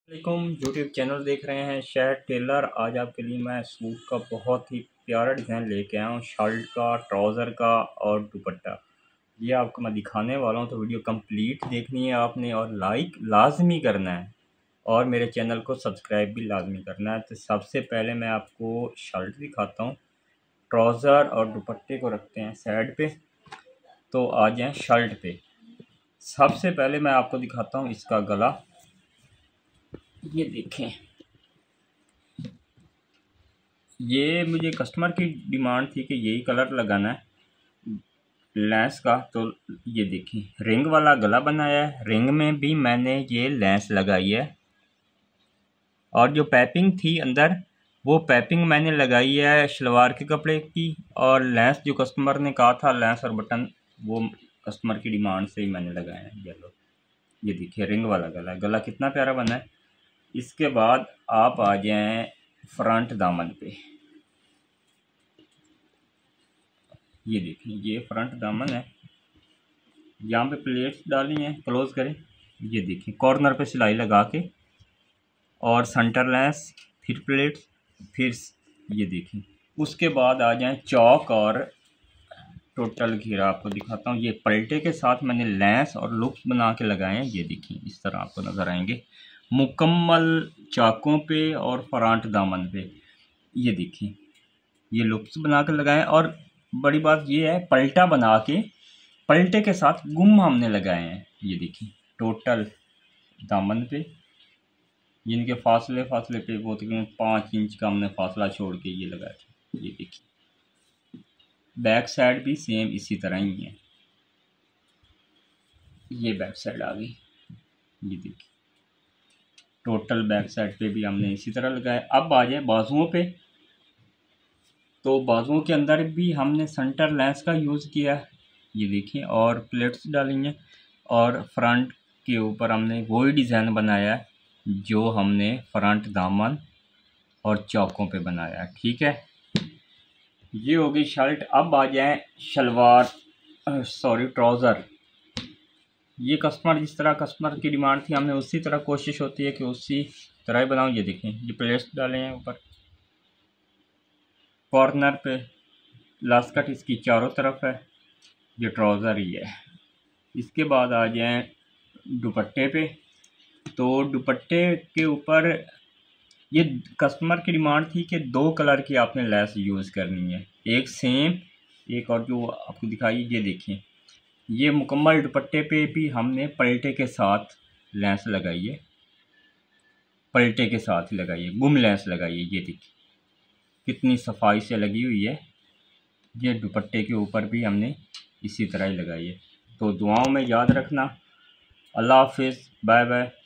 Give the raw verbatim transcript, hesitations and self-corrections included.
वालेकुम YouTube channel देख रहे हैं शर्ट टेलर। आज आपके लिए मैं सूट का बहुत ही प्यारा डिज़ाइन लेके आया हूँ, शर्ट का, ट्राउज़र का और दुपट्टा। ये आपको मैं दिखाने वाला हूँ, तो वीडियो कंप्लीट देखनी है आपने और लाइक लाजमी करना है और मेरे चैनल को सब्सक्राइब भी लाजमी करना है। तो सबसे पहले मैं आपको शर्ट दिखाता हूँ, ट्राउज़र और दुपट्टे को रखते हैं साइड पे, तो आ जाएँ शर्ट पे। सबसे पहले मैं आपको दिखाता हूँ इसका गला। ये देखें, ये मुझे कस्टमर की डिमांड थी कि यही कलर लगाना है लेंस का, तो ये देखिए रिंग वाला गला बनाया है। रिंग में भी मैंने ये लेंस लगाई है और जो पैपिंग थी अंदर, वो पैपिंग मैंने लगाई है शलवार के कपड़े की। और लेंस जो कस्टमर ने कहा था, लेंस और बटन, वो कस्टमर की डिमांड से ही मैंने लगाया है। येलो, ये देखिए रिंग वाला गला, गला कितना प्यारा बना है। इसके बाद आप आ जाएं फ्रंट दामन पे। ये देखें, ये फ्रंट दामन है, यहाँ पे प्लेट्स डाली हैं, क्लोज करें। ये देखें कॉर्नर पे सिलाई लगा के और सेंटर लेस, फिर प्लेट्स, फिर ये देखें। उसके बाद आ जाएं चौक और टोटल घेरा। आपको दिखाता हूँ, ये पलटे के साथ मैंने लेंस और लुप्स बना के लगाए हैं। ये देखिए इस तरह आपको नज़र आएंगे मुकम्मल चाकों पे और फ्रंट दामन पे। ये देखिए ये लुप्स बना के लगाए। और बड़ी बात ये है, पलटा बना के पलटे के साथ गुम हमने लगाए हैं। ये देखिए टोटल दामन पे, जिनके फासले फासले पे वो तकरीबन पाँच इंच का हमने फासला छोड़ के ये लगाया। ये देखिए बैक साइड भी सेम इसी तरह ही है। ये बैक साइड आ गई। ये देखिए टोटल बैक साइड पे भी हमने इसी तरह लगाया। अब आ जाए बाजुओं पे, तो बाजुओं के अंदर भी हमने सेंटर लेंस का यूज़ किया है। ये देखिए और प्लेट्स डाली हैं और फ्रंट के ऊपर हमने वही डिज़ाइन बनाया है जो हमने फ्रंट दामन और चौकों पे बनाया है। ठीक है, ये हो गई शर्ट। अब आ जाए शलवार, सॉरी ट्राउज़र। ये कस्टमर, जिस तरह कस्टमर की डिमांड थी, हमने उसी तरह कोशिश होती है कि उसी तरह ही बनाऊँ। ये देखें ये प्लेट्स डाले हैं ऊपर, कॉर्नर पे लास्ट कट इसकी चारों तरफ है। ये ट्राउज़र ही है। इसके बाद आ जाएं दुपट्टे पे, तो दुपट्टे के ऊपर ये कस्टमर की डिमांड थी कि दो कलर की आपने लेस यूज़ करनी है, एक सेम, एक और जो आपको दिखाई। ये देखिए ये मुकम्मल दुपट्टे पे भी हमने पलटे के साथ लेंस लगाई है, पलटे के साथ ही लगाई है, गुम लेंस लगाई है। ये देखिए कितनी सफाई से लगी हुई है। ये दुपट्टे के ऊपर भी हमने इसी तरह ही लगाई है। तो दुआओं में याद रखना। अल्लाह हाफिज़, बाय बाय।